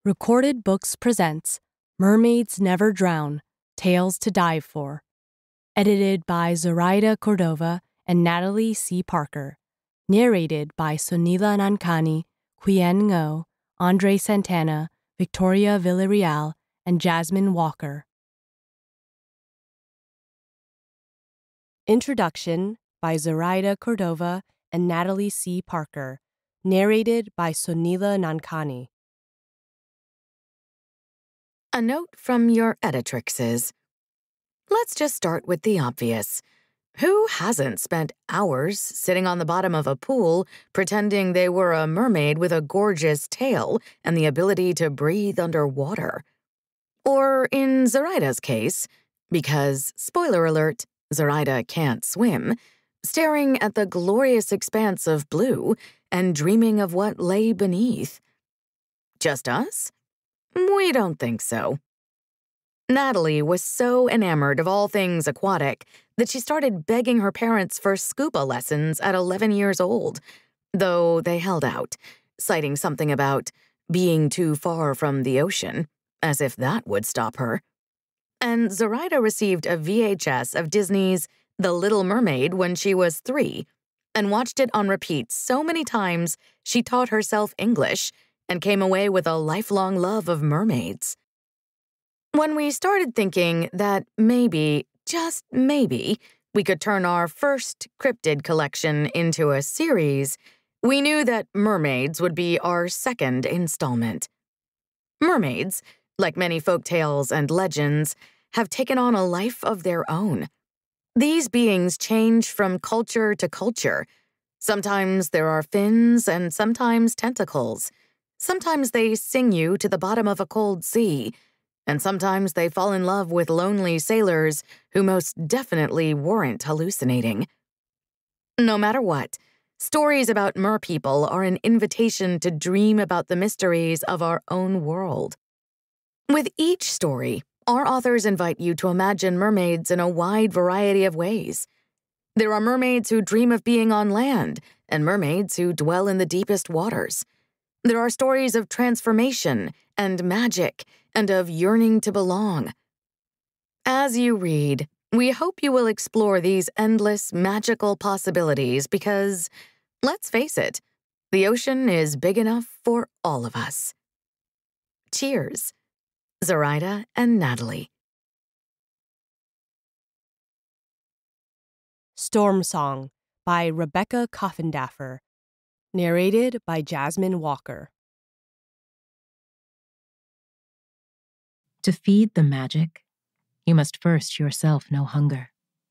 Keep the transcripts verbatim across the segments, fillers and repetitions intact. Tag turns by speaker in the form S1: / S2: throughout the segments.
S1: Recorded Books presents Mermaids Never Drown, Tales to Dive For. Edited by Zoraida Cordova and Natalie C. Parker. Narrated by Soneela Nankani, Quyen Ngo, Andre Santana, Victoria Villareal, and Jasmin Walker. Introduction by Zoraida Cordova and Natalie C. Parker. Narrated by Soneela Nankani.
S2: A note from your editrixes. Let's just start with the obvious. Who hasn't spent hours sitting on the bottom of a pool pretending they were a mermaid with a gorgeous tail and the ability to breathe underwater? Or in Zoraida's case, because, spoiler alert, Zoraida can't swim, staring at the glorious expanse of blue and dreaming of what lay beneath. Just us? We don't think so. Natalie was so enamored of all things aquatic that she started begging her parents for scuba lessons at eleven years old, though they held out, citing something about being too far from the ocean, as if that would stop her. And Zoraida received a V H S of Disney's The Little Mermaid when she was three, and watched it on repeat so many times she taught herself English and came away with a lifelong love of mermaids. When we started thinking that maybe, just maybe, we could turn our first cryptid collection into a series, we knew that Mermaids would be our second installment. Mermaids, like many folk tales and legends, have taken on a life of their own. These beings change from culture to culture. Sometimes there are fins and sometimes tentacles. Sometimes they sing you to the bottom of a cold sea, and sometimes they fall in love with lonely sailors who most definitely weren't hallucinating. No matter what, stories about merpeople are an invitation to dream about the mysteries of our own world. With each story, our authors invite you to imagine mermaids in a wide variety of ways. There are mermaids who dream of being on land, and mermaids who dwell in the deepest waters. There are stories of transformation and magic and of yearning to belong. As you read, we hope you will explore these endless magical possibilities because, let's face it, the ocean is big enough for all of us. Cheers, Zoraida and Natalie.
S1: Storm Song by Rebecca Coffindaffer. Narrated by Jasmin Walker.
S3: To feed the magic, you must first yourself know hunger.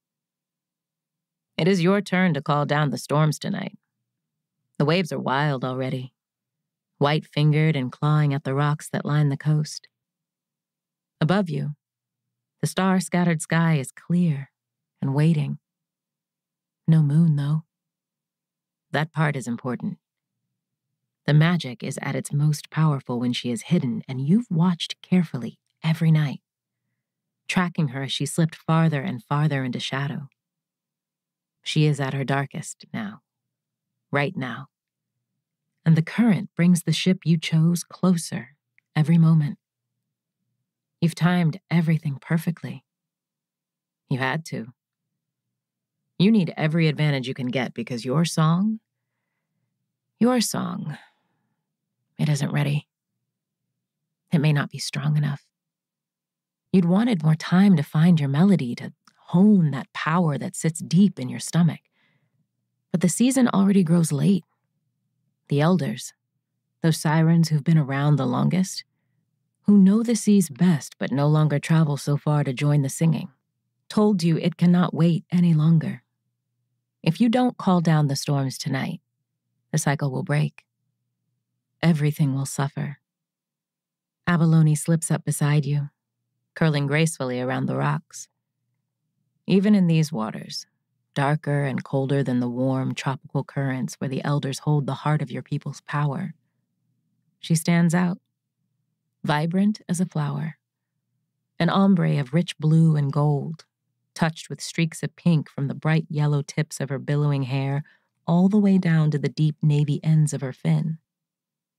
S3: It is your turn to call down the storms tonight. The waves are wild already, white-fingered and clawing at the rocks that line the coast. Above you, the star-scattered sky is clear and waiting. No moon, though. That part is important. The magic is at its most powerful when she is hidden, and you've watched carefully every night, tracking her as she slipped farther and farther into shadow. She is at her darkest now, right now, and the current brings the ship you chose closer every moment. You've timed everything perfectly. You had to. You need every advantage you can get because your song, your song, it isn't ready. It may not be strong enough. You'd wanted more time to find your melody, to hone that power that sits deep in your stomach. But the season already grows late. The elders, those sirens who've been around the longest, who know the seas best but no longer travel so far to join the singing, told you it cannot wait any longer. If you don't call down the storms tonight, the cycle will break. Everything will suffer. Abalone slips up beside you, curling gracefully around the rocks. Even in these waters, darker and colder than the warm tropical currents where the elders hold the heart of your people's power, she stands out, vibrant as a flower, an ombre of rich blue and gold, touched with streaks of pink from the bright yellow tips of her billowing hair all the way down to the deep navy ends of her fin.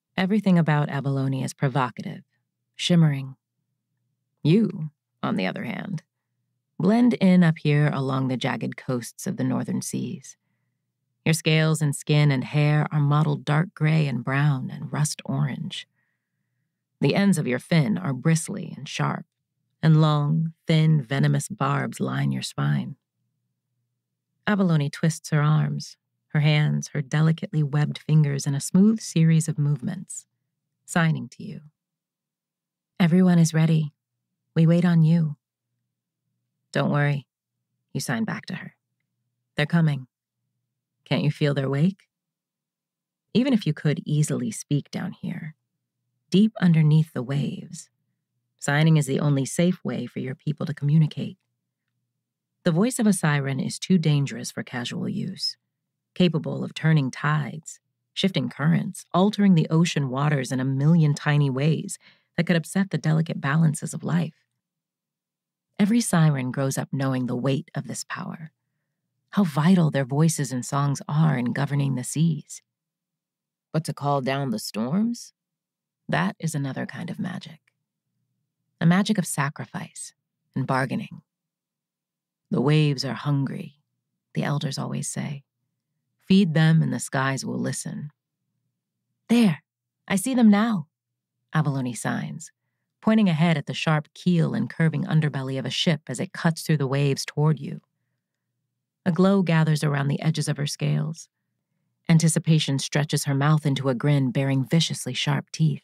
S3: Everything about abalone is provocative, shimmering. You, on the other hand, blend in up here along the jagged coasts of the northern seas. Your scales and skin and hair are mottled dark gray and brown and rust orange. The ends of your fin are bristly and sharp, and long, thin, venomous barbs line your spine. Abalone twists her arms, her hands, her delicately webbed fingers in a smooth series of movements, signing to you. Everyone is ready. We wait on you. Don't worry, you sign back to her. They're coming. Can't you feel their wake? Even if you could easily speak down here, deep underneath the waves, signing is the only safe way for your people to communicate. The voice of a siren is too dangerous for casual use, capable of turning tides, shifting currents, altering the ocean waters in a million tiny ways that could upset the delicate balances of life. Every siren grows up knowing the weight of this power, how vital their voices and songs are in governing the seas. But to call down the storms? That is another kind of magic. A magic of sacrifice and bargaining. The waves are hungry, the elders always say. Feed them and the skies will listen. There, I see them now, Abalone signs, pointing ahead at the sharp keel and curving underbelly of a ship as it cuts through the waves toward you. A glow gathers around the edges of her scales. Anticipation stretches her mouth into a grin bearing viciously sharp teeth.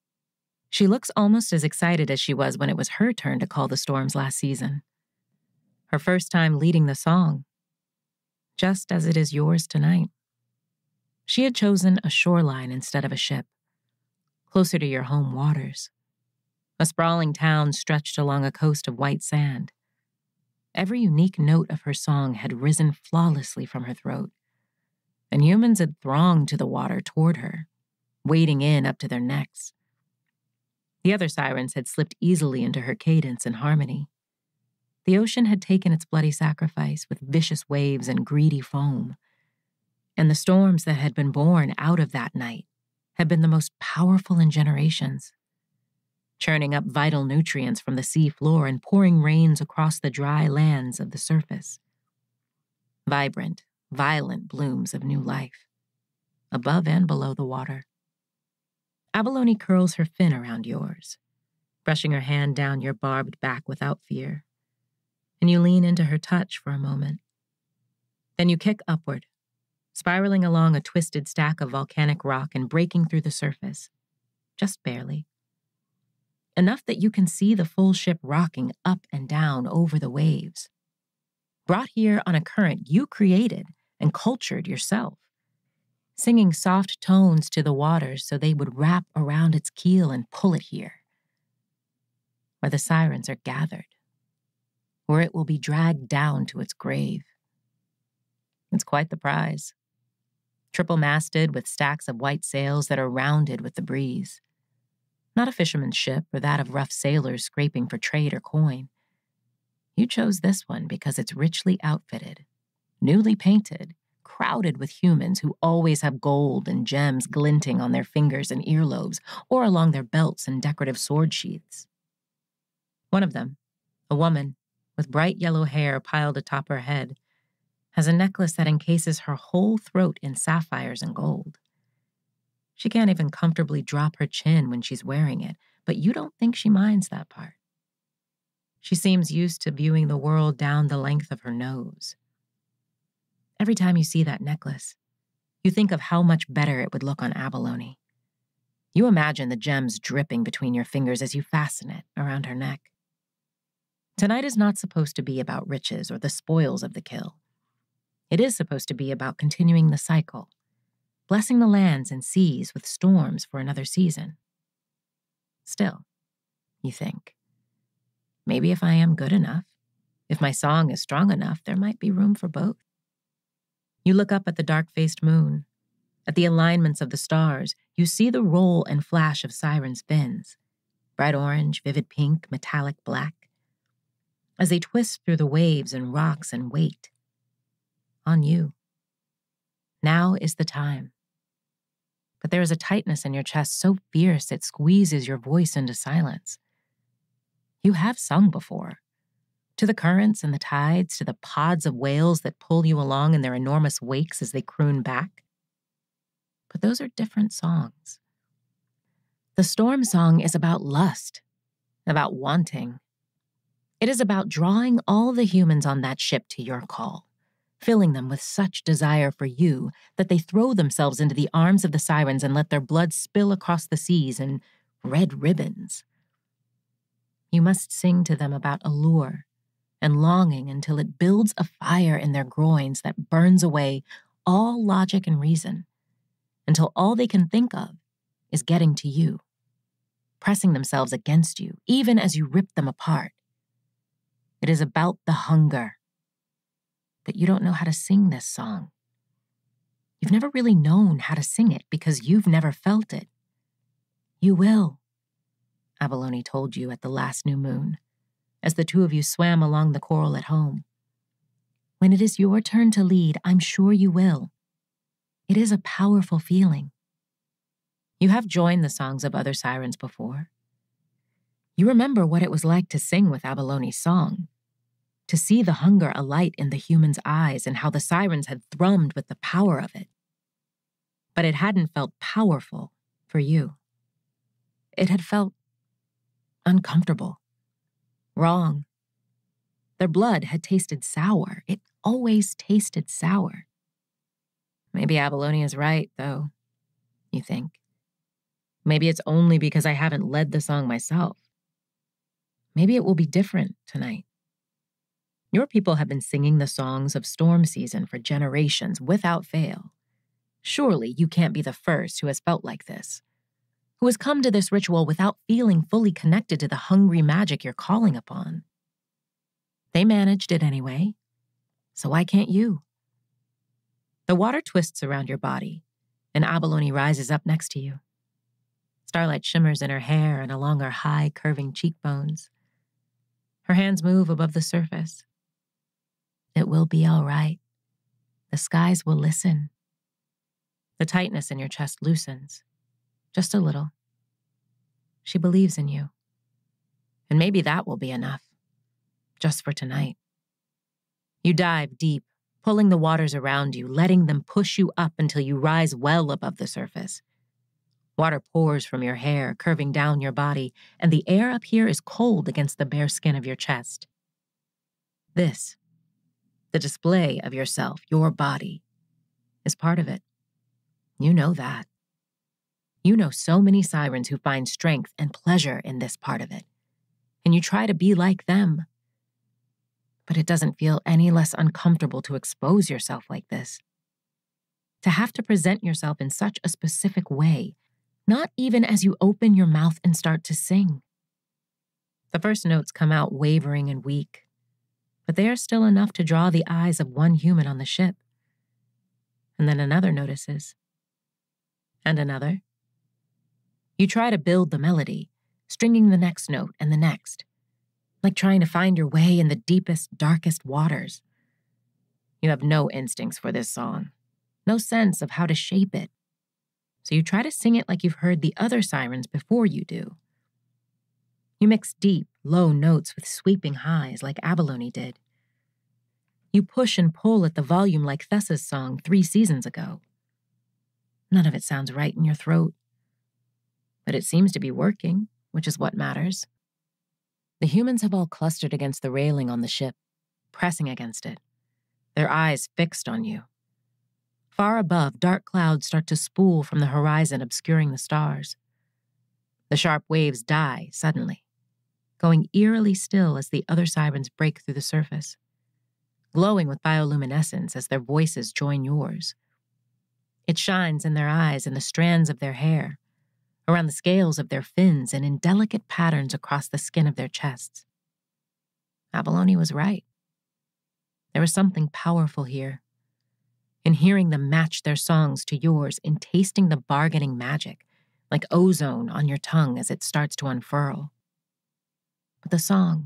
S3: She looks almost as excited as she was when it was her turn to call the storms last season. Her first time leading the song, just as it is yours tonight. She had chosen a shoreline instead of a ship, closer to your home waters. A sprawling town stretched along a coast of white sand. Every unique note of her song had risen flawlessly from her throat, and humans had thronged to the water toward her, wading in up to their necks. The other sirens had slipped easily into her cadence and harmony. The ocean had taken its bloody sacrifice with vicious waves and greedy foam, and the storms that had been born out of that night had been the most powerful in generations, churning up vital nutrients from the sea floor and pouring rains across the dry lands of the surface. Vibrant, violent blooms of new life, above and below the water. Abalone curls her fin around yours, brushing her hand down your barbed back without fear, and you lean into her touch for a moment. Then you kick upward, spiraling along a twisted stack of volcanic rock and breaking through the surface, just barely. Enough that you can see the full ship rocking up and down over the waves. Brought here on a current you created and cultured yourself, singing soft tones to the waters so they would wrap around its keel and pull it here, where the sirens are gathered, where it will be dragged down to its grave. It's quite the prize. Triple-masted with stacks of white sails that are rounded with the breeze. Not a fisherman's ship or that of rough sailors scraping for trade or coin. You chose this one because it's richly outfitted, newly painted, crowded with humans who always have gold and gems glinting on their fingers and earlobes or along their belts and decorative sword sheaths. One of them, a woman with bright yellow hair piled atop her head, has a necklace that encases her whole throat in sapphires and gold. She can't even comfortably drop her chin when she's wearing it, but you don't think she minds that part. She seems used to viewing the world down the length of her nose. Every time you see that necklace, you think of how much better it would look on abalone. You imagine the gems dripping between your fingers as you fasten it around her neck. Tonight is not supposed to be about riches or the spoils of the kill. It is supposed to be about continuing the cycle, blessing the lands and seas with storms for another season. Still, you think, maybe if I am good enough, if my song is strong enough, there might be room for both. You look up at the dark-faced moon, at the alignments of the stars. You see the roll and flash of sirens' fins, bright orange, vivid pink, metallic black, as they twist through the waves and rocks and wait on you. Now is the time. but there is a tightness in your chest so fierce it squeezes your voice into silence. You have sung before, to the currents and the tides, to the pods of whales that pull you along in their enormous wakes as they croon back. But those are different songs. The storm song is about lust, about wanting. It is about drawing all the humans on that ship to your call, filling them with such desire for you that they throw themselves into the arms of the sirens and let their blood spill across the seas in red ribbons. You must sing to them about allure and longing until it builds a fire in their groins that burns away all logic and reason, until all they can think of is getting to you, pressing themselves against you, even as you rip them apart. It is about the hunger. But you don't know how to sing this song. You've never really known how to sing it because you've never felt it. You will, Abalone told you at the last new moon, as the two of you swam along the coral at home. When it is your turn to lead, I'm sure you will. It is a powerful feeling. You have joined the songs of other sirens before. You remember what it was like to sing with Abalone's song, to see the hunger alight in the human's eyes and how the sirens had thrummed with the power of it. But it hadn't felt powerful for you. It had felt uncomfortable, wrong. Their blood had tasted sour. It always tasted sour. Maybe Abalone is right, though, you think. Maybe it's only because I haven't led the song myself. Maybe it will be different tonight. Your people have been singing the songs of storm season for generations without fail. Surely you can't be the first who has felt like this, who has come to this ritual without feeling fully connected to the hungry magic you're calling upon. They managed it anyway, so why can't you? The water twists around your body, and Abalone rises up next to you. Starlight shimmers in her hair and along her high, curving cheekbones. Her hands move above the surface. It will be all right. The skies will listen. The tightness in your chest loosens, just a little. She believes in you. And maybe that will be enough, just for tonight. You dive deep, pulling the waters around you, letting them push you up until you rise well above the surface. Water pours from your hair, curving down your body, and the air up here is cold against the bare skin of your chest. This, the display of yourself, your body, is part of it. You know that. You know so many sirens who find strength and pleasure in this part of it, and you try to be like them. But it doesn't feel any less uncomfortable to expose yourself like this. To have to present yourself in such a specific way, not even as you open your mouth and start to sing. The first notes come out wavering and weak, but they are still enough to draw the eyes of one human on the ship. And then another notices. And another. You try to build the melody, stringing the next note and the next, like trying to find your way in the deepest, darkest waters. You have no instincts for this song, no sense of how to shape it. So you try to sing it like you've heard the other sirens before you do. You mix deep, low notes with sweeping highs like Abalone did. You push and pull at the volume like Thessa's song three seasons ago. None of it sounds right in your throat. But it seems to be working, which is what matters. The humans have all clustered against the railing on the ship, pressing against it, their eyes fixed on you. Far above, dark clouds start to spool from the horizon, obscuring the stars. The sharp waves die suddenly, going eerily still as the other sirens break through the surface, glowing with bioluminescence as their voices join yours. It shines in their eyes and the strands of their hair, around the scales of their fins and in delicate patterns across the skin of their chests. Abalone was right. There was something powerful here, in hearing them match their songs to yours, in tasting the bargaining magic, like ozone on your tongue as it starts to unfurl. But the song,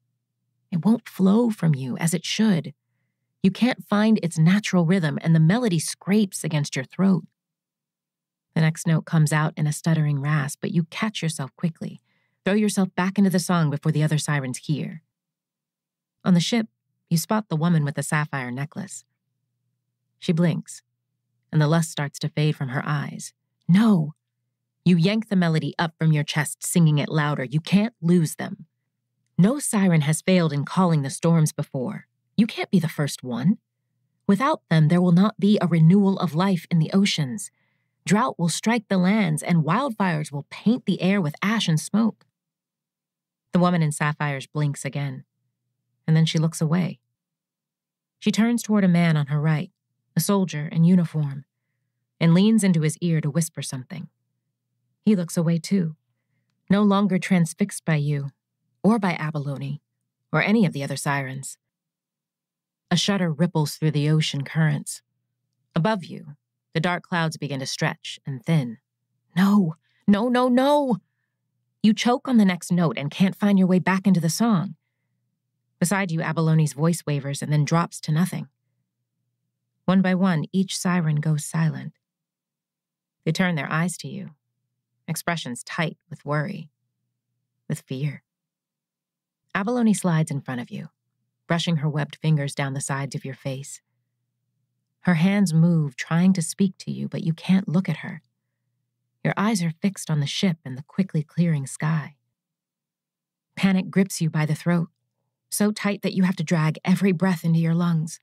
S3: it won't flow from you as it should. You can't find its natural rhythm, and the melody scrapes against your throat. The next note comes out in a stuttering rasp, but you catch yourself quickly. Throw yourself back into the song before the other sirens hear. On the ship, you spot the woman with the sapphire necklace. She blinks, and the lust starts to fade from her eyes. No! You yank the melody up from your chest, singing it louder. You can't lose them. No siren has failed in calling the storms before. You can't be the first one. Without them, there will not be a renewal of life in the oceans. Drought will strike the lands, and wildfires will paint the air with ash and smoke. The woman in sapphires blinks again, and then she looks away. She turns toward a man on her right, a soldier in uniform, and leans into his ear to whisper something. He looks away too, no longer transfixed by you, or by abalone, or any of the other sirens. A shudder ripples through the ocean currents. Above you, the dark clouds begin to stretch and thin. No, no, no, no! You choke on the next note and can't find your way back into the song. Beside you, abalone's voice wavers and then drops to nothing. One by one, each siren goes silent. They turn their eyes to you, expressions tight with worry, with fear. Abalone slides in front of you, brushing her webbed fingers down the sides of your face. Her hands move, trying to speak to you, but you can't look at her. Your eyes are fixed on the ship and the quickly clearing sky. Panic grips you by the throat, so tight that you have to drag every breath into your lungs.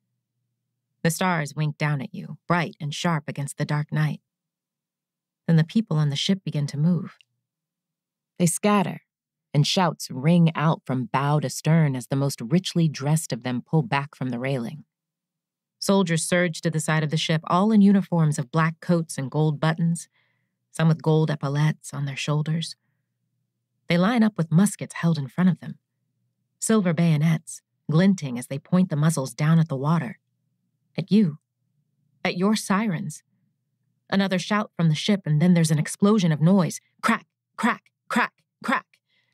S3: The stars wink down at you, bright and sharp against the dark night. Then the people on the ship begin to move. They scatter, and shouts ring out from bow to stern as the most richly dressed of them pull back from the railing. Soldiers surge to the side of the ship, all in uniforms of black coats and gold buttons, some with gold epaulettes on their shoulders. They line up with muskets held in front of them, silver bayonets glinting as they point the muzzles down at the water, at you, at your sirens. Another shout from the ship, and then there's an explosion of noise. Crack, crack, crack, crack.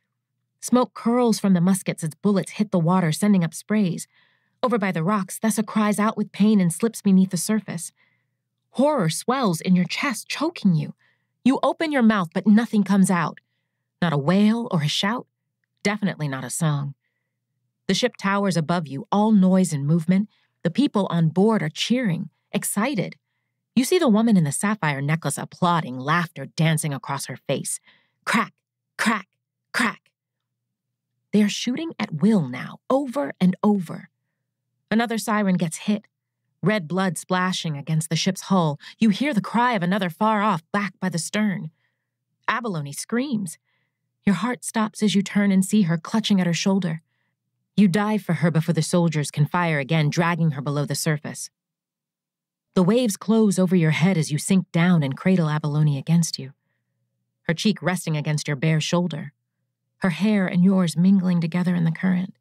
S3: Smoke curls from the muskets as bullets hit the water, sending up sprays. Over by the rocks, Thessa cries out with pain and slips beneath the surface. Horror swells in your chest, choking you. You open your mouth, but nothing comes out. Not a wail or a shout. Definitely not a song. The ship towers above you, all noise and movement. The people on board are cheering, excited. You see the woman in the sapphire necklace applauding, laughter dancing across her face. Crack, crack, crack. They are shooting at will now, over and over. Another siren gets hit, red blood splashing against the ship's hull. You hear the cry of another far off, back by the stern. Abalone screams. Your heart stops as you turn and see her clutching at her shoulder. You dive for her before the soldiers can fire again, dragging her below the surface. The waves close over your head as you sink down and cradle Abalone against you, her cheek resting against your bare shoulder, her hair and yours mingling together in the current.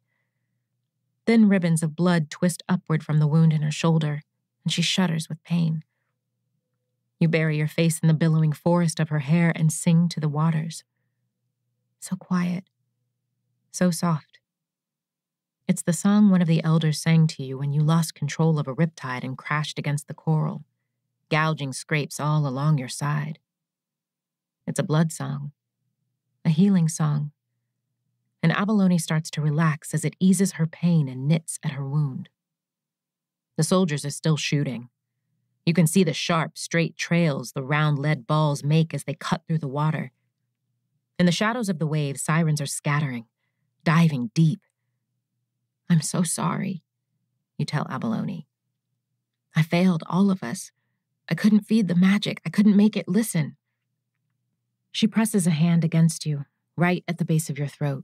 S3: Thin ribbons of blood twist upward from the wound in her shoulder, and she shudders with pain. You bury your face in the billowing forest of her hair and sing to the waters. So quiet, so soft. It's the song one of the elders sang to you when you lost control of a riptide and crashed against the coral, gouging scrapes all along your side. It's a blood song, a healing song, and Abalone starts to relax as it eases her pain and knits at her wound. The soldiers are still shooting. You can see the sharp, straight trails the round lead balls make as they cut through the water. In the shadows of the waves, sirens are scattering, diving deep. I'm so sorry, you tell Abalone. I failed all of us. I couldn't feed the magic. I couldn't make it listen. She presses a hand against you, right at the base of your throat.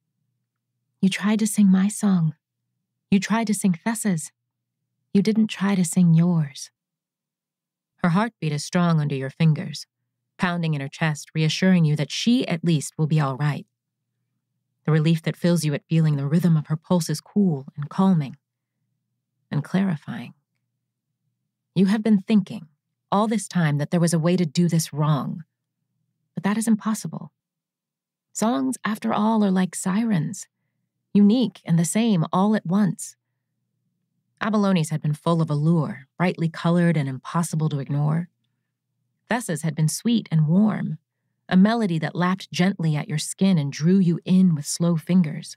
S3: You tried to sing my song. You tried to sing Thessa's. You didn't try to sing yours. Her heartbeat is strong under your fingers, pounding in her chest, reassuring you that she at least will be all right. The relief that fills you at feeling the rhythm of her pulse is cool and calming and clarifying. You have been thinking all this time that there was a way to do this wrong, but that is impossible. Songs, after all, are like sirens, unique and the same all at once. Abalone's had been full of allure, brightly colored and impossible to ignore. Thessa's had been sweet and warm, a melody that lapped gently at your skin and drew you in with slow fingers.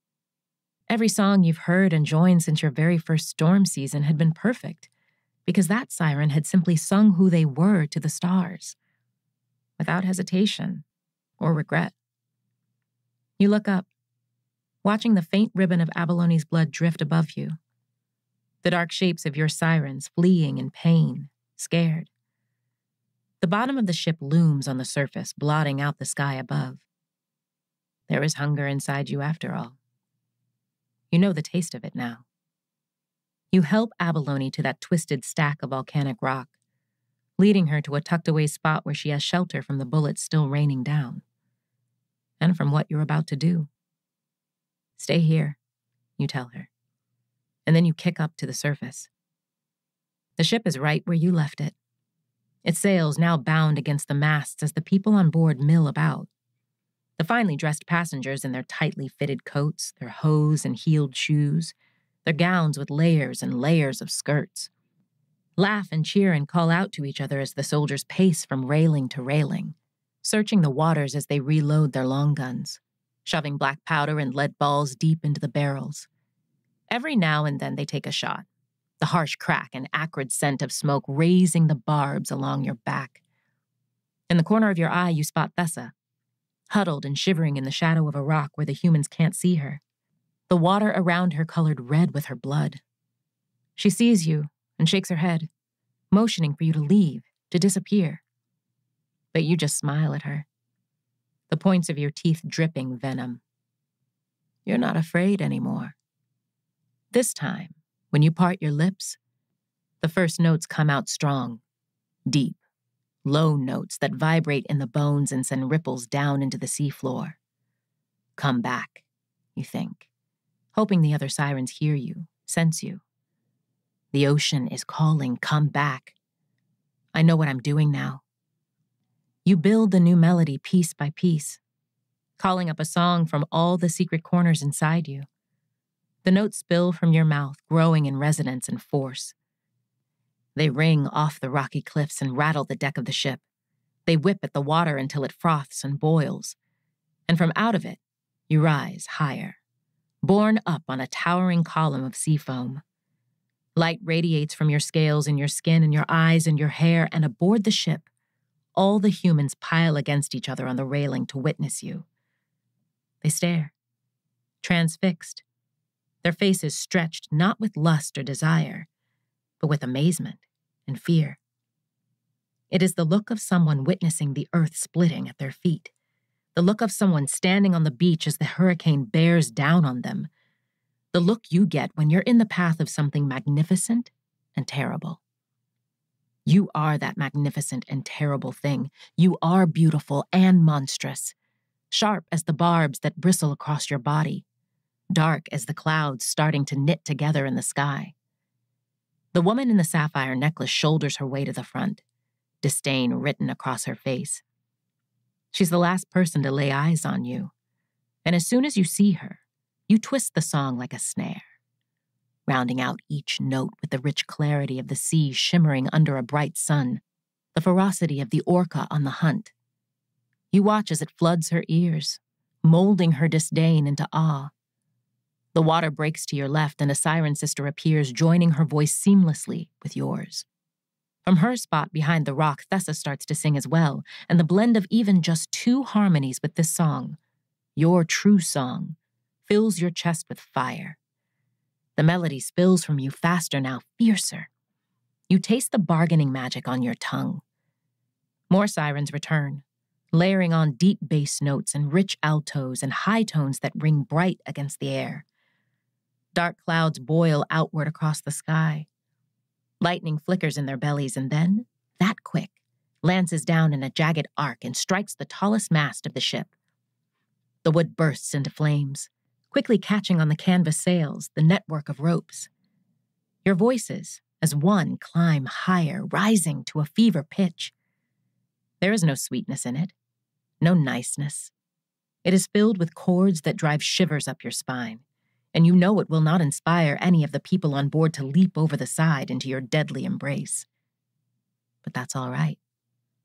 S3: Every song you've heard and joined since your very first storm season had been perfect, because that siren had simply sung who they were to the stars, without hesitation or regret. You look up, watching the faint ribbon of Aballone's blood drift above you, the dark shapes of your sirens fleeing in pain, scared. The bottom of the ship looms on the surface, blotting out the sky above. There is hunger inside you after all. You know the taste of it now. You help Abalone to that twisted stack of volcanic rock, leading her to a tucked-away spot where she has shelter from the bullets still raining down, and from what you're about to do. Stay here, you tell her, and then you kick up to the surface. The ship is right where you left it, its sails now bound against the masts as the people on board mill about. The finely dressed passengers in their tightly fitted coats, their hose and heeled shoes, their gowns with layers and layers of skirts. Laugh and cheer and call out to each other as the soldiers pace from railing to railing, searching the waters as they reload their long guns, shoving black powder and lead balls deep into the barrels. Every now and then they take a shot, the harsh crack and acrid scent of smoke raising the barbs along your back. In the corner of your eye, you spot Thessa, huddled and shivering in the shadow of a rock where the humans can't see her, the water around her colored red with her blood. She sees you and shakes her head, motioning for you to leave, to disappear. But you just smile at her, the points of your teeth dripping venom. You're not afraid anymore. This time, when you part your lips, the first notes come out strong, deep, low notes that vibrate in the bones and send ripples down into the seafloor. Come back, you think, hoping the other sirens hear you, sense you. The ocean is calling, come back. I know what I'm doing now. You build the new melody piece by piece, calling up a song from all the secret corners inside you. The notes spill from your mouth, growing in resonance and force. They ring off the rocky cliffs and rattle the deck of the ship. They whip at the water until it froths and boils. And from out of it, you rise higher, borne up on a towering column of sea foam. Light radiates from your scales and your skin and your eyes and your hair, and aboard the ship, all the humans pile against each other on the railing to witness you. They stare, transfixed, their faces stretched not with lust or desire, but with amazement and fear. It is the look of someone witnessing the earth splitting at their feet, the look of someone standing on the beach as the hurricane bears down on them, the look you get when you're in the path of something magnificent and terrible. You are that magnificent and terrible thing. You are beautiful and monstrous, sharp as the barbs that bristle across your body, dark as the clouds starting to knit together in the sky. The woman in the sapphire necklace shoulders her way to the front, disdain written across her face. She's the last person to lay eyes on you, and as soon as you see her, you twist the song like a snare, rounding out each note with the rich clarity of the sea shimmering under a bright sun, the ferocity of the orca on the hunt. You watch as it floods her ears, molding her disdain into awe. The water breaks to your left and a siren sister appears, joining her voice seamlessly with yours. From her spot behind the rock, Thessa starts to sing as well, and the blend of even just two harmonies with this song, your true song, fills your chest with fire. The melody spills from you faster now, fiercer. You taste the bargaining magic on your tongue. More sirens return, layering on deep bass notes and rich altos and high tones that ring bright against the air. Dark clouds boil outward across the sky. Lightning flickers in their bellies and then, that quick, lances down in a jagged arc and strikes the tallest mast of the ship. The wood bursts into flames, quickly catching on the canvas sails, the network of ropes. Your voices, as one, climb higher, rising to a fever pitch. There is no sweetness in it, no niceness. It is filled with chords that drive shivers up your spine, and you know it will not inspire any of the people on board to leap over the side into your deadly embrace. But that's all right.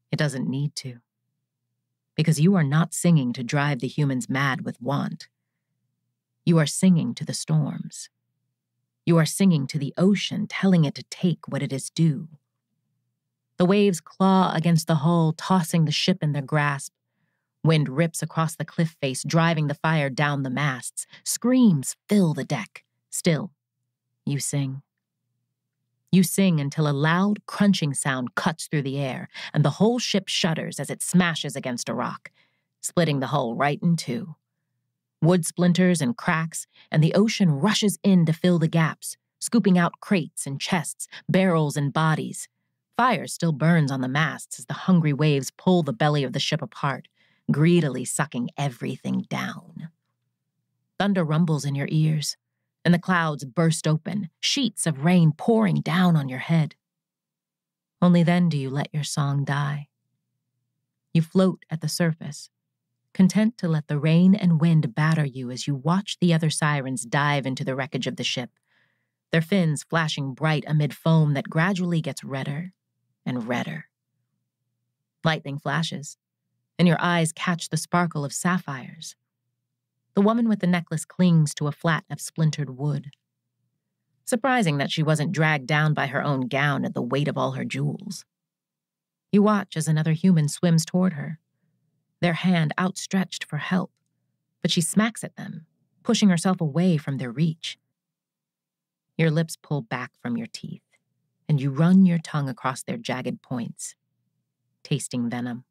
S3: It doesn't need to. Because you are not singing to drive the humans mad with want. You are singing to the storms. You are singing to the ocean, telling it to take what it is due. The waves claw against the hull, tossing the ship in their grasp. Wind rips across the cliff face, driving the fire down the masts. Screams fill the deck. Still, you sing. You sing until a loud, crunching sound cuts through the air, and the whole ship shudders as it smashes against a rock, splitting the hull right in two. Wood splinters and cracks, and the ocean rushes in to fill the gaps, scooping out crates and chests, barrels and bodies. Fire still burns on the masts as the hungry waves pull the belly of the ship apart, greedily sucking everything down. Thunder rumbles in your ears, and the clouds burst open, sheets of rain pouring down on your head. Only then do you let your song die. You float at the surface, content to let the rain and wind batter you as you watch the other sirens dive into the wreckage of the ship, their fins flashing bright amid foam that gradually gets redder and redder. Lightning flashes, and your eyes catch the sparkle of sapphires. The woman with the necklace clings to a flat of splintered wood. Surprising that she wasn't dragged down by her own gown at the weight of all her jewels. You watch as another human swims toward her, their hand outstretched for help, but she smacks at them, pushing herself away from their reach. Your lips pull back from your teeth, and you run your tongue across their jagged points, tasting venom.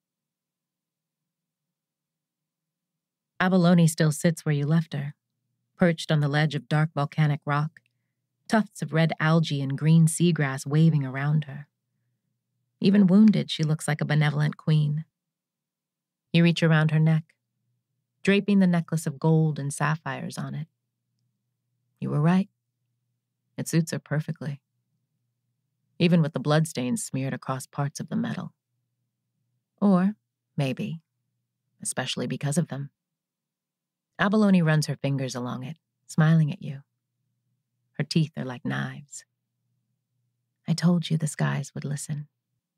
S3: Abalone still sits where you left her, perched on the ledge of dark volcanic rock, tufts of red algae and green seagrass waving around her. Even wounded, she looks like a benevolent queen. You reach around her neck, draping the necklace of gold and sapphires on it. You were right. It suits her perfectly, even with the bloodstains smeared across parts of the metal. Or, maybe, especially because of them. Abalone runs her fingers along it, smiling at you. Her teeth are like knives. I told you the skies would listen.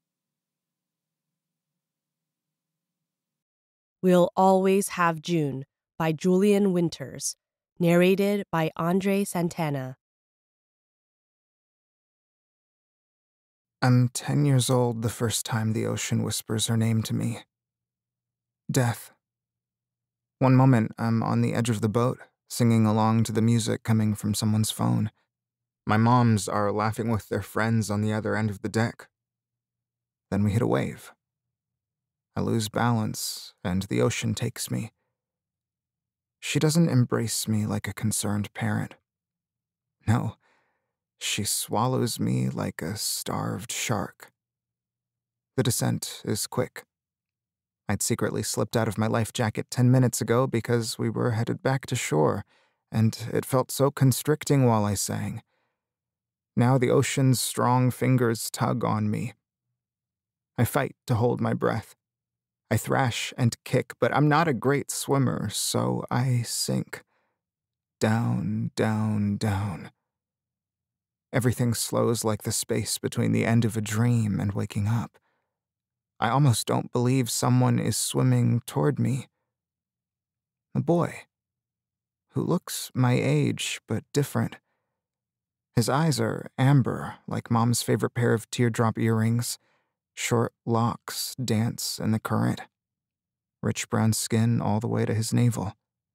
S1: We'll Always Have June by Julian Winters, narrated by Andre Santana.
S4: I'm ten years old the first time the ocean whispers her name to me. Death. One moment, I'm on the edge of the boat, singing along to the music coming from someone's phone. My moms are laughing with their friends on the other end of the deck. Then we hit a wave. I lose balance, and the ocean takes me. She doesn't embrace me like a concerned parent. No, she swallows me like a starved shark. The descent is quick. I'd secretly slipped out of my life jacket ten minutes ago because we were headed back to shore, and it felt so constricting while I sang. Now the ocean's strong fingers tug on me. I fight to hold my breath. I thrash and kick, but I'm not a great swimmer, so I sink. Down, down, down. Everything slows like the space between the end of a dream and waking up. I almost don't believe someone is swimming toward me. A boy, who looks my age but different. His eyes are amber, like Mom's favorite pair of teardrop earrings. Short locks dance in the current. Rich brown skin all the way to his navel.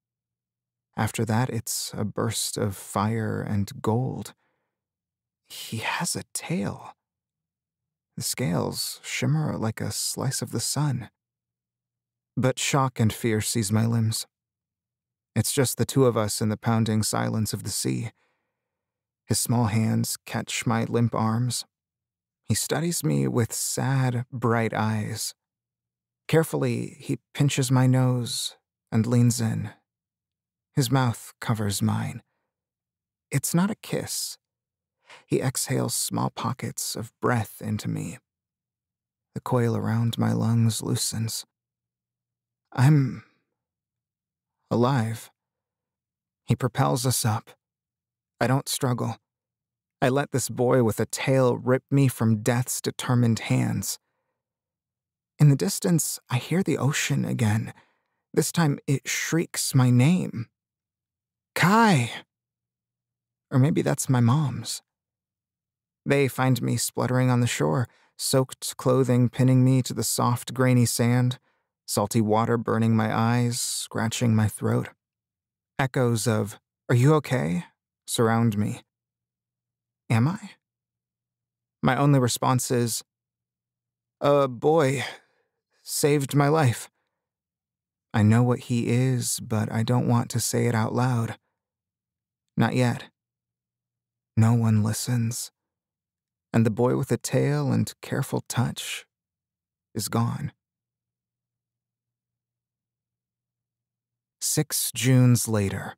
S4: After that, it's a burst of fire and gold. He has a tail. The scales shimmer like a slice of the sun. But shock and fear seize my limbs. It's just the two of us in the pounding silence of the sea. His small hands catch my limp arms. He studies me with sad, bright eyes. Carefully, he pinches my nose and leans in. His mouth covers mine. It's not a kiss. He exhales small pockets of breath into me. The coil around my lungs loosens. I'm alive. He propels us up. I don't struggle. I let this boy with a tail rip me from death's determined hands. In the distance, I hear the ocean again. This time, it shrieks my name. Kai! Or maybe that's my mom's. They find me spluttering on the shore, soaked clothing pinning me to the soft, grainy sand, salty water burning my eyes, scratching my throat. Echoes of, "Are you okay?" surround me. Am I? My only response is, "A boy saved my life." I know what he is, but I don't want to say it out loud. Not yet. No one listens. And the boy with a tail and careful touch is gone. Six Junes later.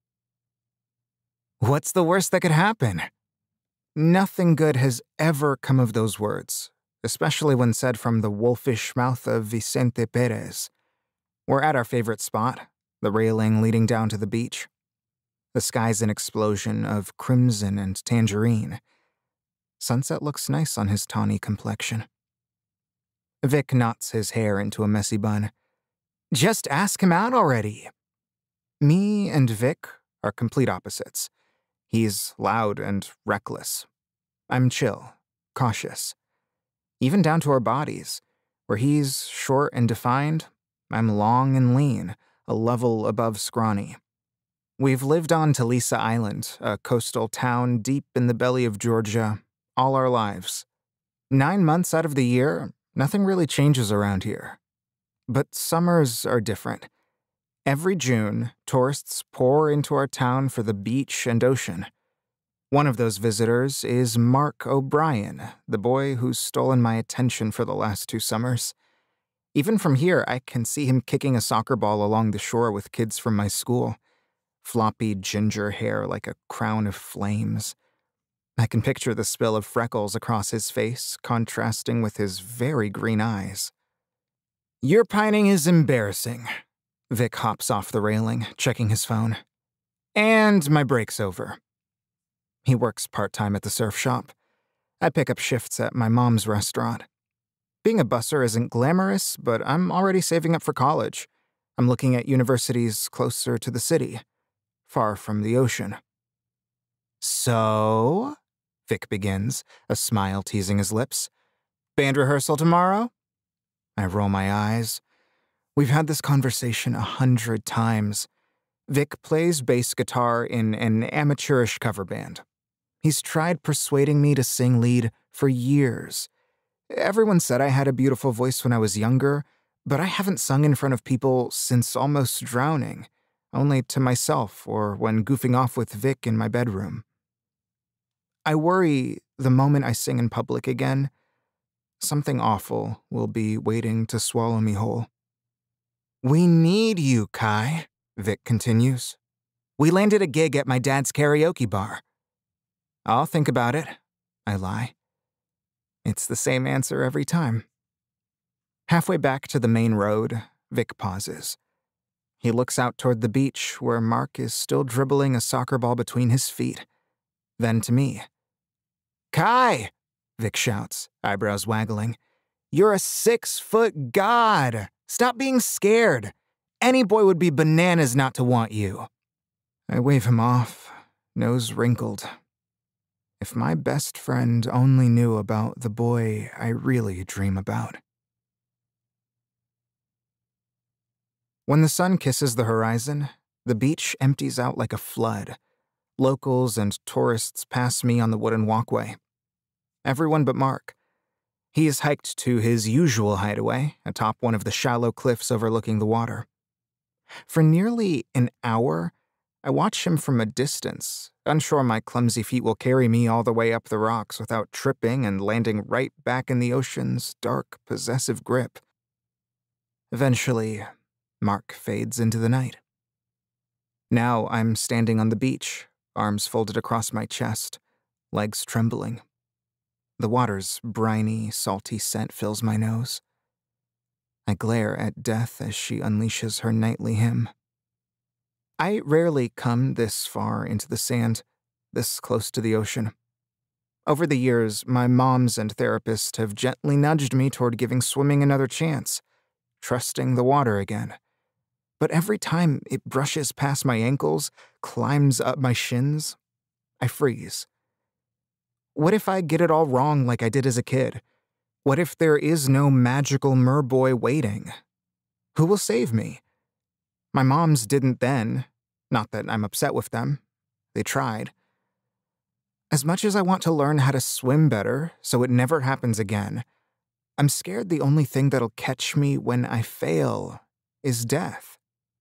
S4: What's the worst that could happen? Nothing good has ever come of those words, especially when said from the wolfish mouth of Vicente Perez. We're at our favorite spot, the railing leading down to the beach. The sky's an explosion of crimson and tangerine. Sunset looks nice on his tawny complexion. Vic knots his hair into a messy bun. Just ask him out already. Me and Vic are complete opposites. He's loud and reckless. I'm chill, cautious. Even down to our bodies. Where he's short and defined, I'm long and lean, a level above scrawny. We've lived on Talisa Island, a coastal town deep in the belly of Georgia, all our lives. Nine months out of the year, nothing really changes around here. But summers are different. Every June, tourists pour into our town for the beach and ocean. One of those visitors is Mark O'Brien, the boy who's stolen my attention for the last two summers. Even from here, I can see him kicking a soccer ball along the shore with kids from my school. Floppy ginger hair like a crown of flames. I can picture the spill of freckles across his face, contrasting with his very green eyes. Your pining is embarrassing. Vic hops off the railing, checking his phone. And my break's over. He works part-time at the surf shop. I pick up shifts at my mom's restaurant. Being a busser isn't glamorous, but I'm already saving up for college. I'm looking at universities closer to the city, far from the ocean. So, Vic begins, a smile teasing his lips. Band rehearsal tomorrow? I roll my eyes. We've had this conversation a hundred times. Vic plays bass guitar in an amateurish cover band. He's tried persuading me to sing lead for years. Everyone said I had a beautiful voice when I was younger, but I haven't sung in front of people since almost drowning, only to myself or when goofing off with Vic in my bedroom. I worry the moment I sing in public again, something awful will be waiting to swallow me whole. We need you, Kai, Vic continues. We landed a gig at my dad's karaoke bar. I'll think about it, I lie. It's the same answer every time. Halfway back to the main road, Vic pauses. He looks out toward the beach where Mark is still dribbling a soccer ball between his feet. Then to me. Kai, Vic shouts, eyebrows waggling. You're a six-foot god. Stop being scared. Any boy would be bananas not to want you. I wave him off, nose wrinkled. If my best friend only knew about the boy I really dream about. When the sun kisses the horizon, the beach empties out like a flood. Locals and tourists pass me on the wooden walkway. Everyone but Mark. He is hiked to his usual hideaway, atop one of the shallow cliffs overlooking the water. For nearly an hour, I watch him from a distance, unsure my clumsy feet will carry me all the way up the rocks without tripping and landing right back in the ocean's dark, possessive grip. Eventually, Mark fades into the night. Now I'm standing on the beach, arms folded across my chest, legs trembling. The water's briny, salty scent fills my nose. I glare at death as she unleashes her nightly hymn. I rarely come this far into the sand, this close to the ocean. Over the years, my moms and therapist have gently nudged me toward giving swimming another chance, trusting the water again. But every time it brushes past my ankles, climbs up my shins, I freeze. What if I get it all wrong like I did as a kid? What if there is no magical merboy waiting? Who will save me? My moms didn't then. Not that I'm upset with them. They tried. As much as I want to learn how to swim better so it never happens again, I'm scared the only thing that'll catch me when I fail is death.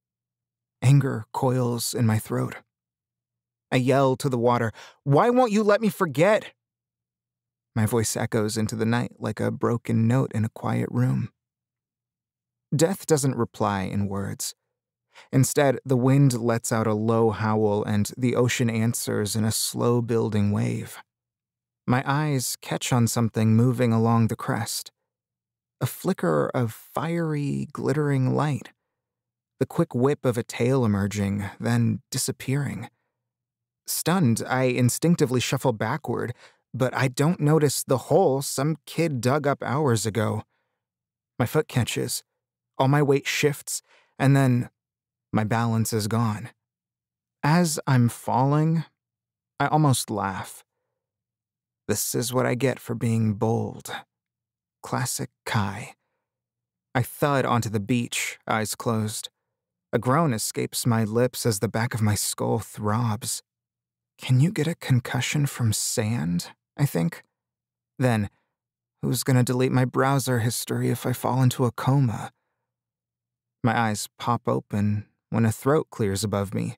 S4: Anger coils in my throat. I yell to the water, "Why won't you let me forget?" My voice echoes into the night like a broken note in a quiet room. Death doesn't reply in words. Instead, the wind lets out a low howl and the ocean answers in a slow-building wave. My eyes catch on something moving along the crest. A flicker of fiery, glittering light. The quick whip of a tail emerging, then disappearing. Stunned, I instinctively shuffle backward, but I don't notice the hole some kid dug up hours ago. My foot catches. All my weight shifts, and then my balance is gone. As I'm falling, I almost laugh. This is what I get for being bold. Classic Kai. I thud onto the beach, eyes closed. A groan escapes my lips as the back of my skull throbs. Can you get a concussion from sand, I think? Then, who's gonna delete my browser history if I fall into a coma? My eyes pop open when a throat clears above me.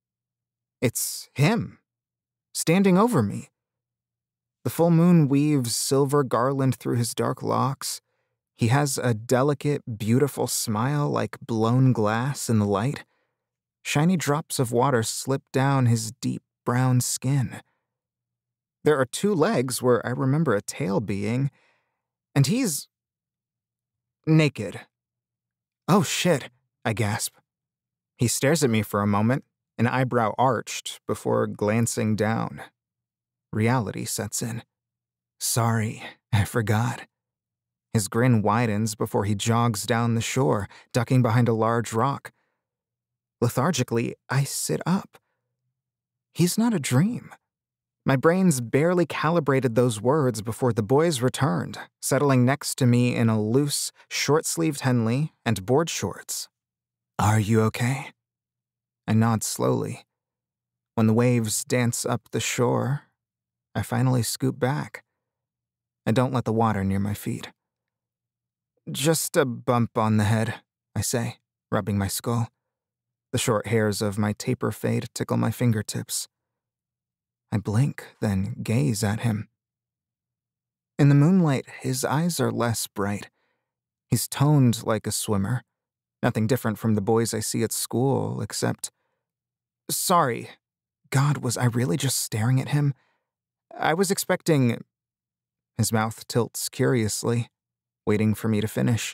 S4: It's him, standing over me. The full moon weaves silver garland through his dark locks. He has a delicate, beautiful smile like blown glass in the light. Shiny drops of water slip down his deep brown skin. There are two legs where I remember a tail being, and he's naked. Oh shit, I gasp. He stares at me for a moment, an eyebrow arched, before glancing down. Reality sets in. Sorry, I forgot. His grin widens before he jogs down the shore, ducking behind a large rock. Lethargically, I sit up. He's not a dream. My brain's barely calibrated those words before the boys returned, settling next to me in a loose, short-sleeved Henley and board shorts. Are you okay? I nod slowly. When the waves dance up the shore, I finally scoop back. I don't let the water near my feet. Just a bump on the head, I say, rubbing my skull. The short hairs of my taper fade tickle my fingertips. I blink, then gaze at him. In the moonlight, his eyes are less bright. He's toned like a swimmer. Nothing different from the boys I see at school, except... Sorry. God, was I really just staring at him? I was expecting... His mouth tilts curiously, waiting for me to finish.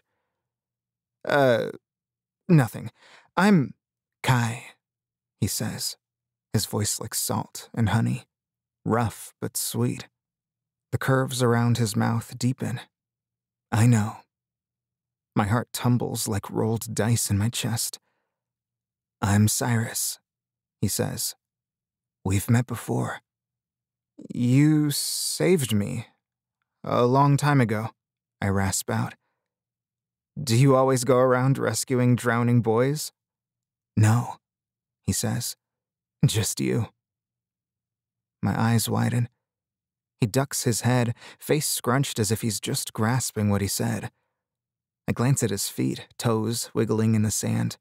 S4: Uh, nothing. I'm Kai, he says, his voice like salt and honey, rough but sweet. The curves around his mouth deepen. I know. My heart tumbles like rolled dice in my chest. I'm Cyrus, he says. We've met before. You saved me. A long time ago, I rasp out. Do you always go around rescuing drowning boys? No, he says. Just you. My eyes widen. He ducks his head, face scrunched as if he's just grasping what he said. I glance at his feet, toes wiggling in the sand.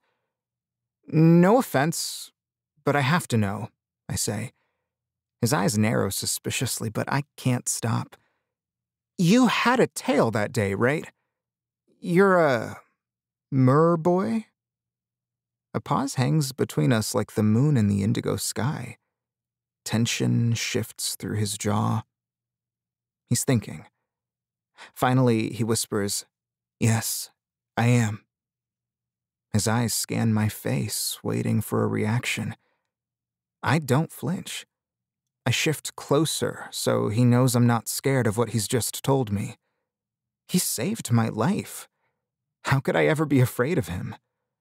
S4: No offense, but I have to know, I say. His eyes narrow suspiciously, but I can't stop. You had a tail that day, right? You're a... merboy? A pause hangs between us like the moon in the indigo sky. Tension shifts through his jaw. He's thinking. Finally, he whispers, Yes, I am. His eyes scan my face, waiting for a reaction. I don't flinch. I shift closer so he knows I'm not scared of what he's just told me. He saved my life. How could I ever be afraid of him?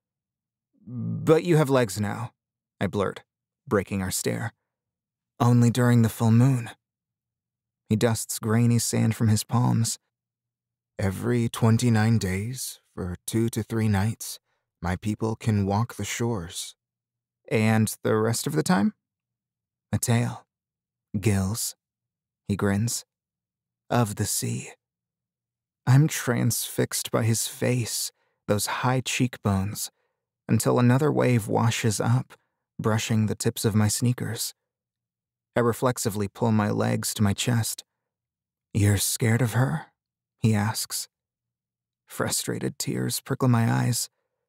S4: But you have legs now, I blurt, breaking our stare. Only during the full moon. He dusts grainy sand from his palms. Every twenty-nine days, for two to three nights, my people can walk the shores. And the rest of the time? A tail. Gills. He grins. Of the sea. I'm transfixed by his face, those high cheekbones, until another wave washes up, brushing the tips of my sneakers. I reflexively pull my legs to my chest. You're scared of her? He asks. Frustrated tears prickle my eyes.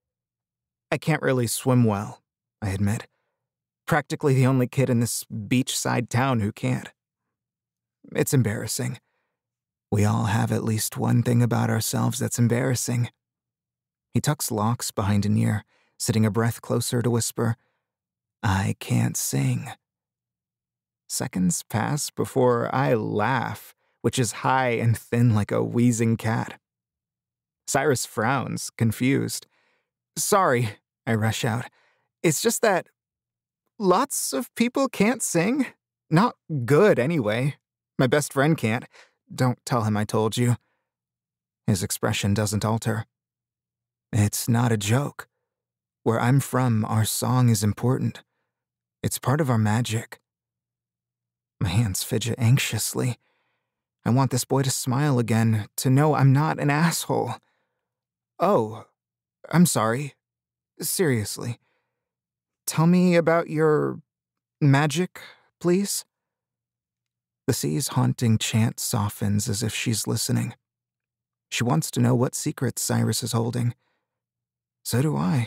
S4: I can't really swim well, I admit. Practically the only kid in this beachside town who can't. It's embarrassing. We all have at least one thing about ourselves that's embarrassing. He tucks locks behind an ear, sitting a breath closer to whisper, I can't sing. Seconds pass before I laugh, which is high and thin like a wheezing cat. Cyrus frowns, confused. Sorry, I rush out. It's just that lots of people can't sing. Not good, anyway. My best friend can't. Don't tell him I told you. His expression doesn't alter. It's not a joke. Where I'm from, our song is important. It's part of our magic. My hands fidget anxiously. I want this boy to smile again, to know I'm not an asshole. Oh, I'm sorry. Seriously. Tell me about your magic, please. The sea's haunting chant softens as if she's listening. She wants to know what secrets Cyrus is holding. So do I.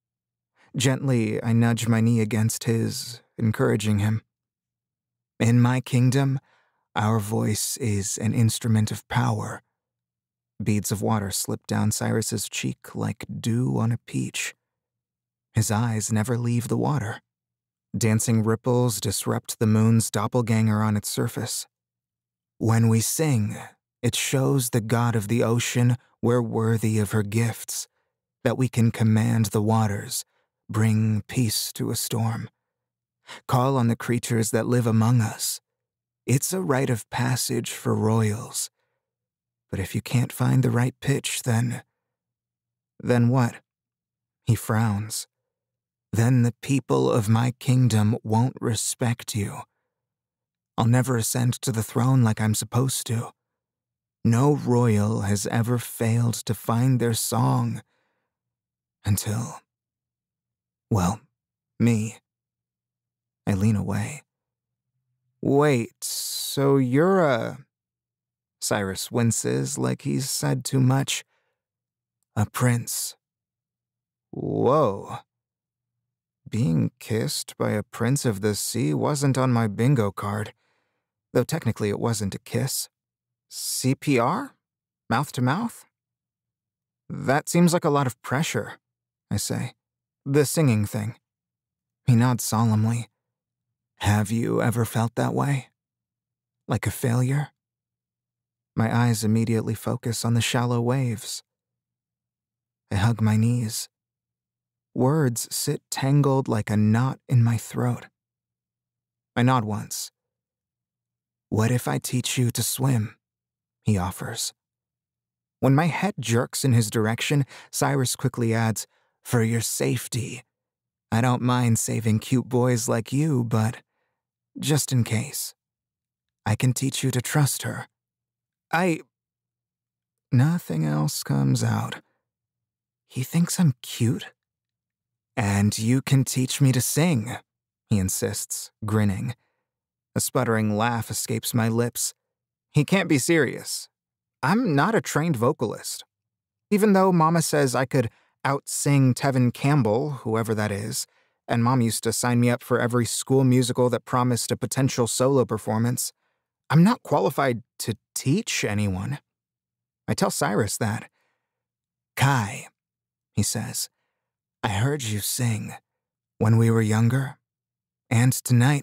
S4: Gently, I nudge my knee against his, encouraging him. In my kingdom, our voice is an instrument of power. Beads of water slip down Cyrus's cheek like dew on a peach. His eyes never leave the water. Dancing ripples disrupt the moon's doppelganger on its surface. When we sing, it shows the god of the ocean we're worthy of her gifts, that we can command the waters, bring peace to a storm, call on the creatures that live among us. It's a rite of passage for royals. But if you can't find the right pitch, then... Then what? He frowns. Then the people of my kingdom won't respect you. I'll never ascend to the throne like I'm supposed to. No royal has ever failed to find their song. Until... well, me. I lean away. Wait, so you're a... Cyrus winces like he's said too much. A prince. Whoa. Being kissed by a prince of the sea wasn't on my bingo card, though technically it wasn't a kiss. C P R? Mouth to mouth? That seems like a lot of pressure, I say. The singing thing. He nods solemnly. Have you ever felt that way? Like a failure? My eyes immediately focus on the shallow waves. I hug my knees. Words sit tangled like a knot in my throat. I nod once. What if I teach you to swim? He offers. When my head jerks in his direction, Cyrus quickly adds, for your safety. I don't mind saving cute boys like you, but just in case. I can teach you to trust her. I... Nothing else comes out. He thinks I'm cute? And you can teach me to sing, he insists, grinning. A sputtering laugh escapes my lips. He can't be serious. I'm not a trained vocalist. Even though Mama says I could out-sing Tevin Campbell, whoever that is, and Mom used to sign me up for every school musical that promised a potential solo performance, I'm not qualified to teach anyone. I tell Cyrus that. Kai, he says, I heard you sing when we were younger, and tonight.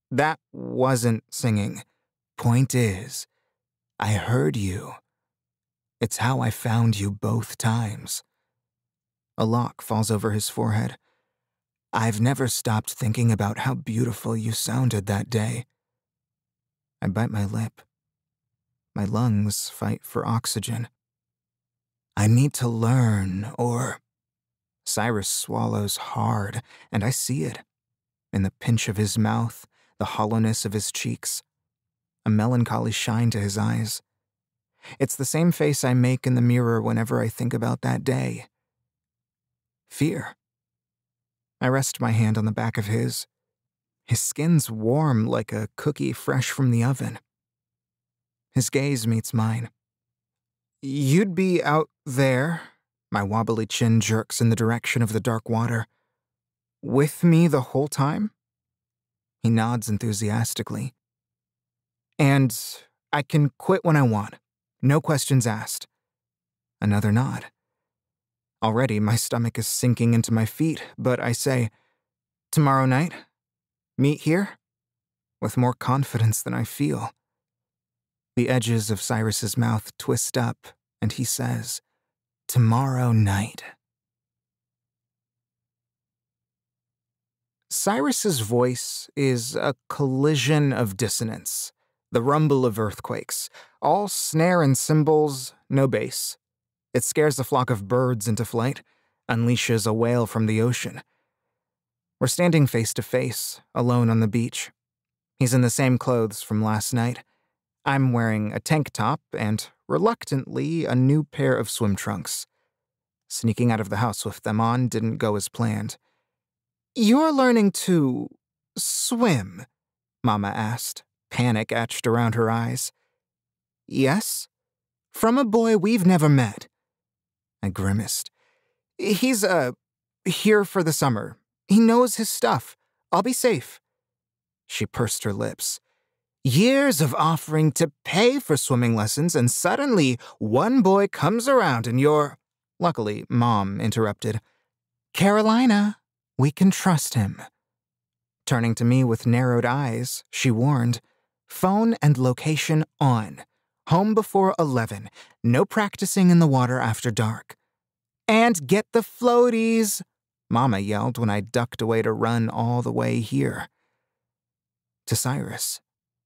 S4: That wasn't singing. Point is, I heard you. It's how I found you both times. A lock falls over his forehead. I've never stopped thinking about how beautiful you sounded that day. I bite my lip. My lungs fight for oxygen. I need to learn, or... Cyrus swallows hard, and I see it. In the pinch of his mouth, the hollowness of his cheeks. A melancholy shine to his eyes. It's the same face I make in the mirror whenever I think about that day. Fear. I rest my hand on the back of his. His skin's warm like a cookie fresh from the oven. His gaze meets mine. You'd be out there, my wobbly chin jerks in the direction of the dark water, with me the whole time? He nods enthusiastically. And I can quit when I want. No questions asked. Another nod. Already my stomach is sinking into my feet, but I say, tomorrow night? Meet here? With more confidence than I feel. The edges of Cyrus's mouth twist up, and he says, tomorrow night. Cyrus's voice is a collision of dissonance, the rumble of earthquakes, all snare and cymbals, no bass. It scares a flock of birds into flight, unleashes a whale from the ocean. We're standing face to face, alone on the beach. He's in the same clothes from last night. I'm wearing a tank top and, reluctantly, a new pair of swim trunks. Sneaking out of the house with them on didn't go as planned. You're learning to... swim? Mama asked, panic etched around her eyes. Yes? From a boy we've never met. I grimaced. He's, uh, here for the summer. He knows his stuff. I'll be safe. She pursed her lips. Years of offering to pay for swimming lessons, and suddenly one boy comes around and you're... Luckily, Mom interrupted. Carolina, we can trust him. Turning to me with narrowed eyes, she warned, phone and location on. Home before eleven. No practicing in the water after dark. And get the floaties, Mama yelled when I ducked away to run all the way here. To Cyrus.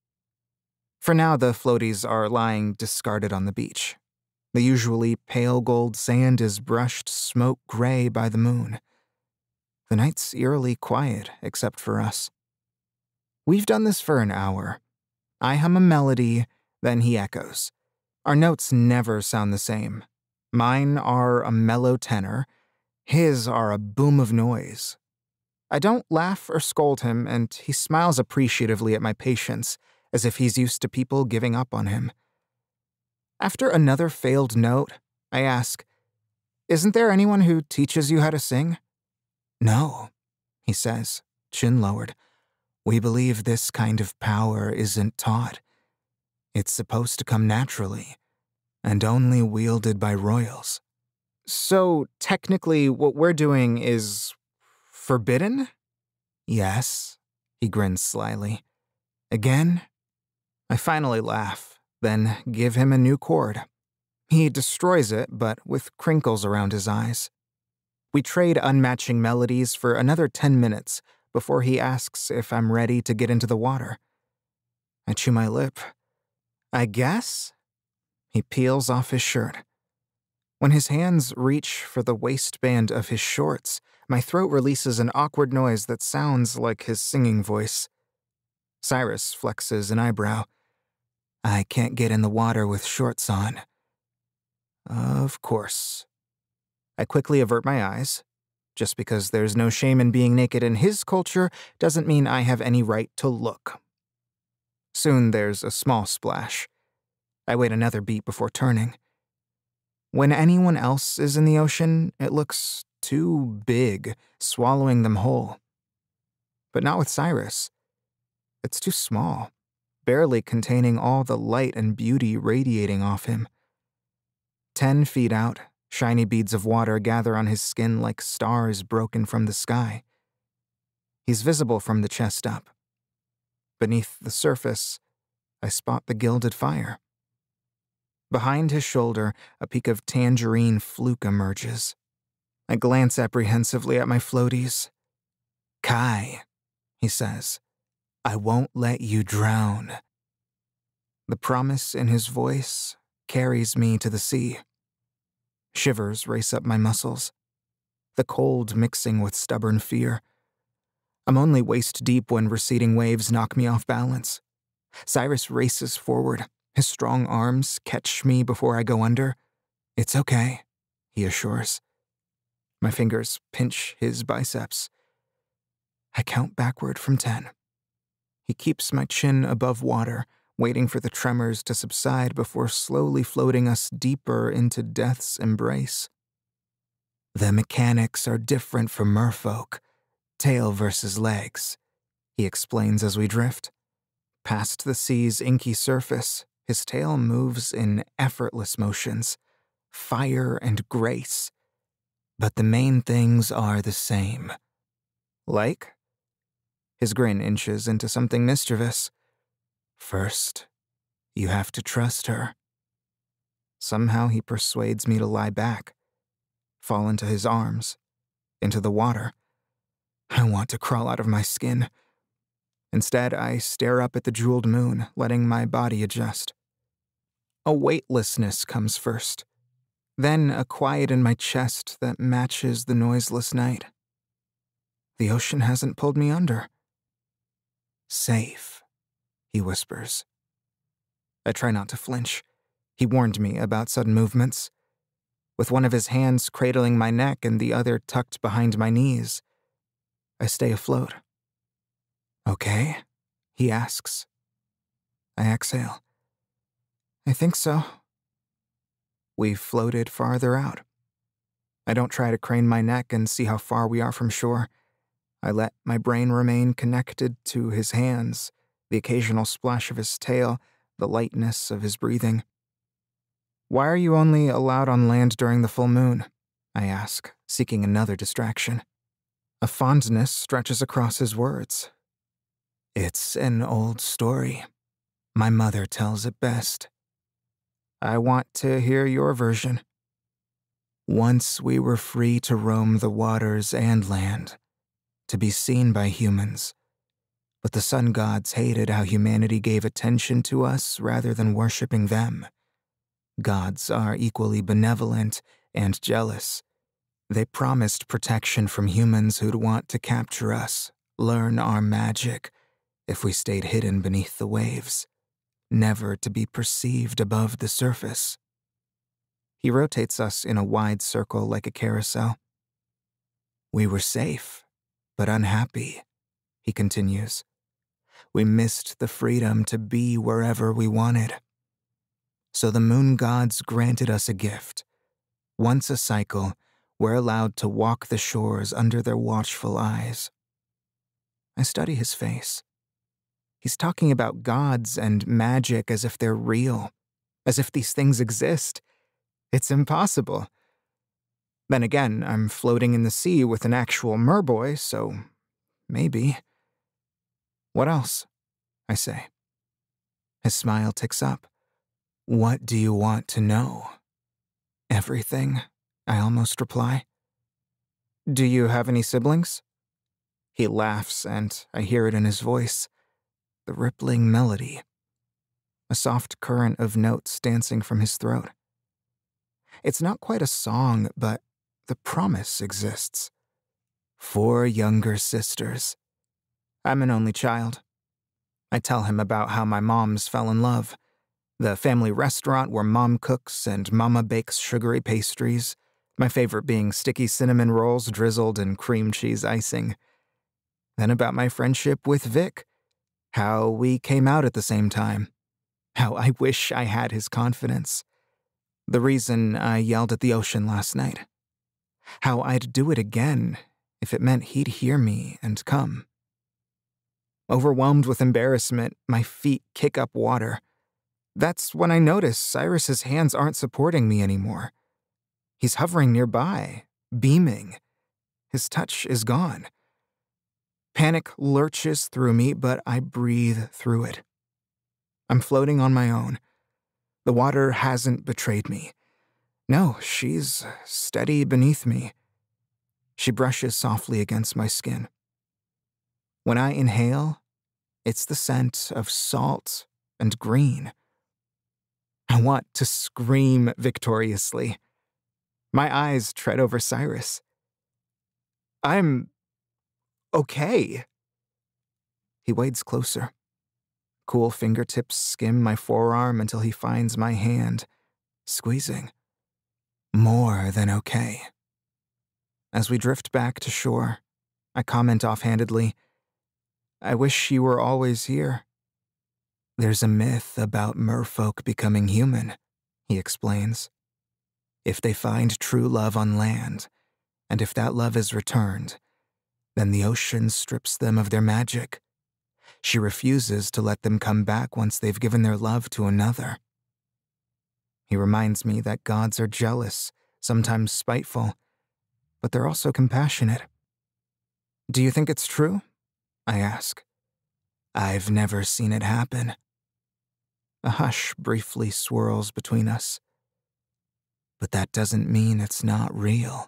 S4: For now, the floaties are lying discarded on the beach. The usually pale gold sand is brushed smoke gray by the moon. The night's eerily quiet, except for us. We've done this for an hour. I hum a melody, then he echoes. Our notes never sound the same. Mine are a mellow tenor. His are a boom of noise. I don't laugh or scold him, and he smiles appreciatively at my patience, as if he's used to people giving up on him. After another failed note, I ask, Isn't there anyone who teaches you how to sing? No, he says, chin lowered. We believe this kind of power isn't taught. It's supposed to come naturally, and only wielded by royals. So, technically, what we're doing is forbidden? Yes, he grins slyly. Again? I finally laugh, then give him a new chord. He destroys it, but with crinkles around his eyes. We trade unmatching melodies for another ten minutes before he asks if I'm ready to get into the water. I chew my lip. I guess? He peels off his shirt. When his hands reach for the waistband of his shorts, my throat releases an awkward noise that sounds like his singing voice. Cyrus flexes an eyebrow. I can't get in the water with shorts on. Of course. I quickly avert my eyes. Just because there's no shame in being naked in his culture doesn't mean I have any right to look. Soon there's a small splash. I wait another beat before turning. When anyone else is in the ocean, it looks too big, swallowing them whole. But not with Cyrus. It's too small, barely containing all the light and beauty radiating off him. Ten feet out, shiny beads of water gather on his skin like stars broken from the sky. He's visible from the chest up. beneath the surface, I spot the gilded fire. Behind his shoulder, a peak of tangerine fluke emerges. I glance apprehensively at my floaties. "Kai," he says, "I won't let you drown." The promise in his voice carries me to the sea. Shivers race up my muscles, the cold mixing with stubborn fear. I'm only waist-deep when receding waves knock me off balance. Cyrus races forward. His strong arms catch me before I go under. "It's okay," he assures. My fingers pinch his biceps. I count backward from ten. He keeps my chin above water, waiting for the tremors to subside before slowly floating us deeper into death's embrace. "The mechanics are different for merfolk. Tail versus legs," he explains as we drift. Past the sea's inky surface, his tail moves in effortless motions, fire and grace. But the main things are the same. "Like?" His grin inches into something mischievous. "First, you have to trust her." Somehow he persuades me to lie back, fall into his arms, into the water. I want to crawl out of my skin. Instead, I stare up at the jeweled moon, letting my body adjust. A weightlessness comes first, then a quiet in my chest that matches the noiseless night. The ocean hasn't pulled me under. "Safe," he whispers. I try not to flinch. He warned me about sudden movements. With one of his hands cradling my neck and the other tucked behind my knees, I stay afloat. "Okay?" he asks. I exhale. "I think so." We've floated farther out. I don't try to crane my neck and see how far we are from shore. I let my brain remain connected to his hands, the occasional splash of his tail, the lightness of his breathing. "Why are you only allowed on land during the full moon?" I ask, seeking another distraction. A fondness stretches across his words. "It's an old story. My mother tells it best." "I want to hear your version." "Once we were free to roam the waters and land, to be seen by humans. But the sun gods hated how humanity gave attention to us rather than worshipping them. Gods are equally benevolent and jealous. They promised protection from humans who'd want to capture us, learn our magic, if we stayed hidden beneath the waves, never to be perceived above the surface." He rotates us in a wide circle like a carousel. "We were safe, but unhappy," he continues. "We missed the freedom to be wherever we wanted. So the moon gods granted us a gift. Once a cycle, we're allowed to walk the shores under their watchful eyes." I study his face. He's talking about gods and magic as if they're real, as if these things exist. It's impossible. Then again, I'm floating in the sea with an actual merboy, so maybe. "What else?" I say. His smile ticks up. "What do you want to know?" "Everything," I almost reply. "Do you have any siblings?" He laughs, and I hear it in his voice. The rippling melody. A soft current of notes dancing from his throat. It's not quite a song, but the promise exists. Four younger sisters. I'm an only child. I tell him about how my moms fell in love. The family restaurant where mom cooks and mama bakes sugary pastries, my favorite being sticky cinnamon rolls drizzled in cream cheese icing. Then about my friendship with Vic, how we came out at the same time, how I wish I had his confidence, the reason I yelled at the ocean last night, how I'd do it again if it meant he'd hear me and come. Overwhelmed with embarrassment, my feet kick up water. That's when I notice Cyrus's hands aren't supporting me anymore. He's hovering nearby, beaming. His touch is gone. Panic lurches through me, but I breathe through it. I'm floating on my own. The water hasn't betrayed me. No, she's steady beneath me. She brushes softly against my skin. When I inhale, it's the scent of salt and green. I want to scream victoriously. My eyes tread over Cyrus. I'm okay. He wades closer. Cool fingertips skim my forearm until he finds my hand, squeezing. More than okay. As we drift back to shore, I comment offhandedly, I wish you were always here. There's a myth about merfolk becoming human, he explains. If they find true love on land, and if that love is returned, then the ocean strips them of their magic. She refuses to let them come back once they've given their love to another. He reminds me that gods are jealous, sometimes spiteful, but they're also compassionate. Do you think it's true? I ask. I've never seen it happen. A hush briefly swirls between us. But that doesn't mean it's not real.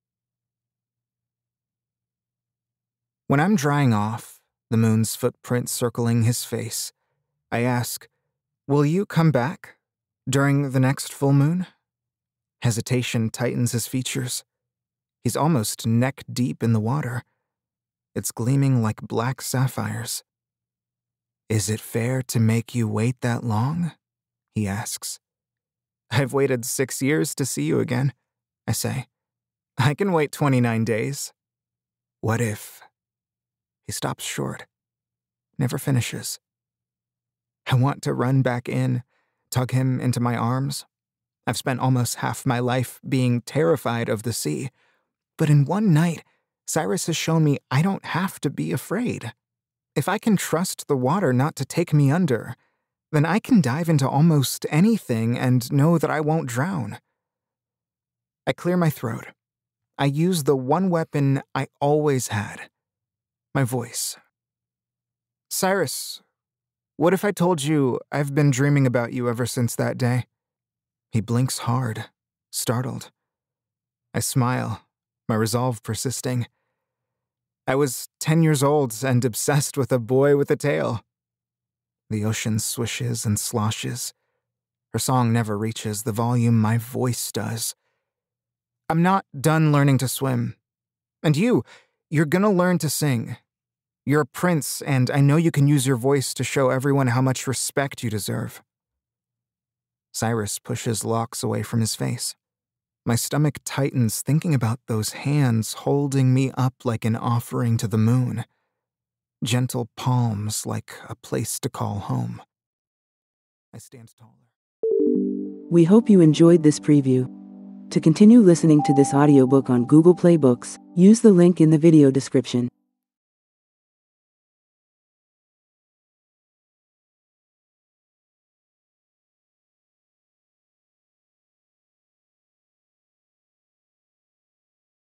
S4: When I'm drying off, the moon's footprint circling his face, I ask, will you come back during the next full moon? Hesitation tightens his features. He's almost neck-deep in the water. It's gleaming like black sapphires. Is it fair to make you wait that long? He asks. I've waited six years to see you again, I say. I can wait twenty-nine days. What if... He stops short, never finishes. I want to run back in, tug him into my arms. I've spent almost half my life being terrified of the sea, but in one night, Cyrus has shown me I don't have to be afraid. If I can trust the water not to take me under, then I can dive into almost anything and know that I won't drown. I clear my throat. I use the one weapon I always had. My voice. Cyrus, what if I told you I've been dreaming about you ever since that day? He blinks hard, startled. I smile, my resolve persisting. I was ten years old and obsessed with a boy with a tail. The ocean swishes and sloshes. Her song never reaches the volume my voice does. I'm not done learning to swim. And you, you're gonna learn to sing. You're a prince, and I know you can use your voice to show everyone how much respect you deserve. Cyrus pushes locks away from his face. My stomach tightens thinking about those hands holding me up like an offering to the moon. Gentle palms like a place to call home. I stand taller.
S5: We hope you enjoyed this preview. To continue listening to this audiobook on Google Play Books, use the link in the video description.